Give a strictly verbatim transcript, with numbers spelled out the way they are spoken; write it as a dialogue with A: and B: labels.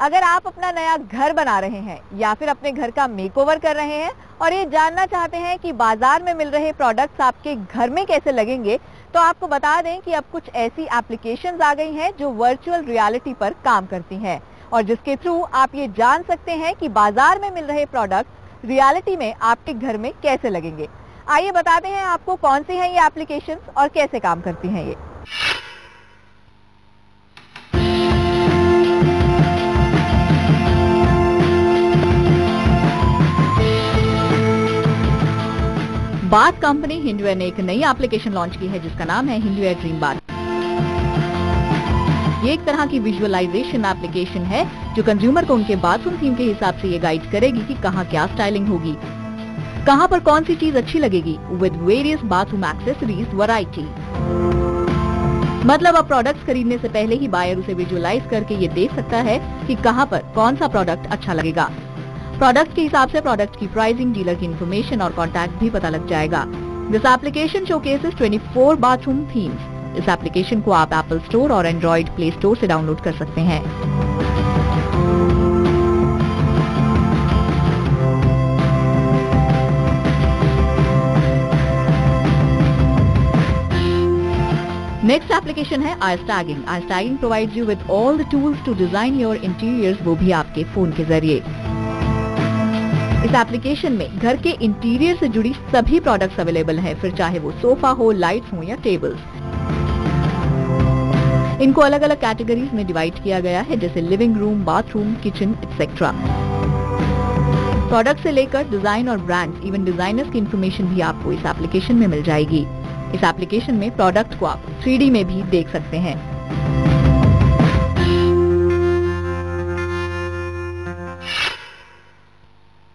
A: अगर आप अपना नया घर बना रहे हैं या फिर अपने घर का मेकओवर कर रहे हैं और ये जानना चाहते हैं कि बाजार में मिल रहे प्रोडक्ट्स आपके घर में कैसे लगेंगे, तो आपको बता दें कि अब कुछ ऐसी एप्लीकेशंस आ गई हैं जो वर्चुअल रियलिटी पर काम करती हैं और जिसके थ्रू आप ये जान सकते हैं कि बाजार में मिल रहे प्रोडक्ट्स रियलिटी में आपके घर में कैसे लगेंगे। आइए बताते हैं आपको कौन सी है ये एप्लीकेशंस और कैसे काम करती हैं ये। बाथ कंपनी हिंडवेयर ने एक नई एप्लीकेशन लॉन्च की है जिसका नाम है हिंडवेयर ड्रीम बाथ। ये एक तरह की विजुअलाइजेशन एप्लीकेशन है जो कंज्यूमर को उनके बाथरूम थीम के हिसाब से ये गाइड करेगी कि कहाँ क्या स्टाइलिंग होगी, कहाँ पर कौन सी चीज अच्छी लगेगी, with various bathroom accessories variety. मतलब अब प्रोडक्ट्स खरीदने से पहले ही बायर उसे विजुअलाइज करके ये देख सकता है कि कहाँ पर कौन सा प्रोडक्ट अच्छा लगेगा। प्रोडक्ट के हिसाब से प्रोडक्ट की प्राइसिंग, डीलर की इन्फॉर्मेशन और कॉन्टैक्ट भी पता लग जाएगा। दिस एप्लीकेशन शोकेसेस चौबीस बाथरूम थीम्स। इस एप्लीकेशन को आप एप्पल स्टोर और एंड्रॉइड प्ले स्टोर से डाउनलोड कर सकते हैं। नेक्स्ट एप्लीकेशन है iStaging. IStaging provides you with all the tools to design your interiors, वो भी आपके फोन के जरिए। इस एप्लीकेशन में घर के इंटीरियर से जुड़ी सभी प्रोडक्ट्स अवेलेबल हैं, फिर चाहे वो सोफा हो, लाइट्स हो या टेबल्स। इनको अलग अलग कैटेगरीज में डिवाइड किया गया है, जैसे living room, bathroom, kitchen etcetera. Product से लेकर डिजाइन और ब्रांड्स, इवन डिजाइनर्स की इन्फॉर्मेशन भी आपको इस एप्लीकेशन में मिल जाएगी। इस एप्लीकेशन में प्रोडक्ट को आप थ्री डी में भी देख सकते हैं।